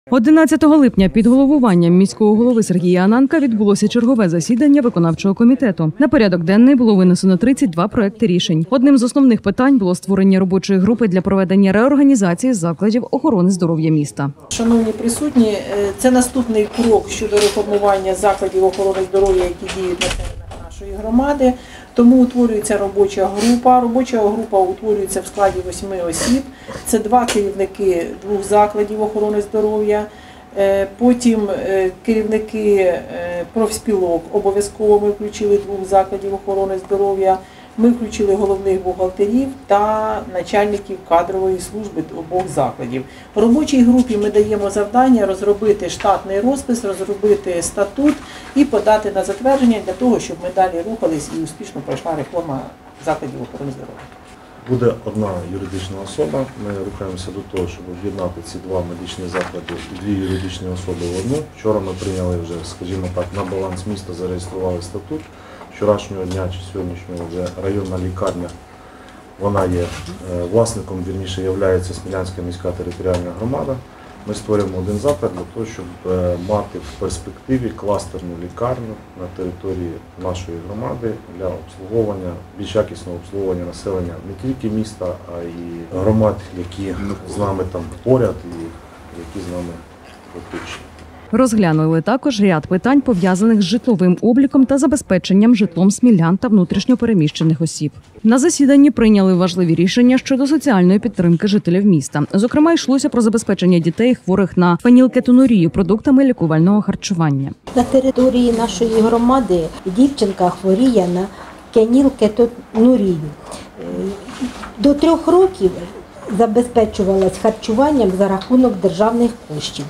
11 липня під головуванням міського голови Сергія Ананка відбулося чергове засідання виконавчого комітету. На порядок денний було винесено 32 проекти рішень. Одним з основних питань було створення робочої групи для проведення реорганізації закладів охорони здоров'я міста. Шановні присутні, це наступний крок щодо реформування закладів охорони здоров'я, які діють на теренах нашої громади. Тому утворюється робоча група. Робоча група утворюється в складі 8 осіб. Це 2 керівники 2 закладів охорони здоров'я. Потім керівники профспілок, обов'язково ми включили 2 закладів охорони здоров'я. Ми включили головних бухгалтерів та начальників кадрової служби обох закладів. Робочій групі ми даємо завдання розробити штатний розпис, розробити статут і подати на затвердження для того, щоб ми далі рухались і успішно пройшла реформа закладів охорони здоров'я. Буде одна юридична особа. Ми рухаємося до того, щоб об'єднати ці 2 медичні заклади і 2 юридичні особи в одну. Вчора ми прийняли вже, скажімо так, на баланс міста зареєстрували статут. Вчорашнього дня чи сьогоднішнього вже районна лікарня, вона є власником, вірніше, є Смілянська міська територіальна громада. Ми створюємо один заклад для того, щоб мати в перспективі кластерну лікарню на території нашої громади для обслуговування, більш якісного обслуговування населення не тільки міста, а й громад, які з нами там поряд і які з нами оточені. Розглянули також ряд питань, пов'язаних з житловим обліком та забезпеченням житлом смілян та внутрішньо переміщених осіб. На засіданні прийняли важливі рішення щодо соціальної підтримки жителів міста. Зокрема, йшлося про забезпечення дітей, хворих на фенілкетонурію, продуктами лікувального харчування. На території нашої громади дівчинка хворіє на фенілкетонурію. До 3 років забезпечувалась харчуванням за рахунок державних коштів.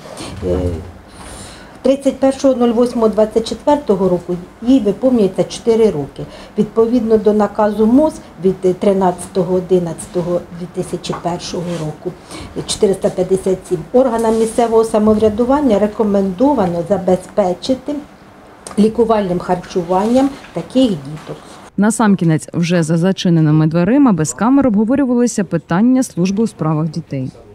31.08.24 року їй виповнюється 4 роки. Відповідно до наказу МОЗ від 13.11.2001 року 457 органам місцевого самоврядування рекомендовано забезпечити лікувальним харчуванням таких діток. Насамкінець, вже за зачиненими дверима без камер обговорювалися питання служби у справах дітей.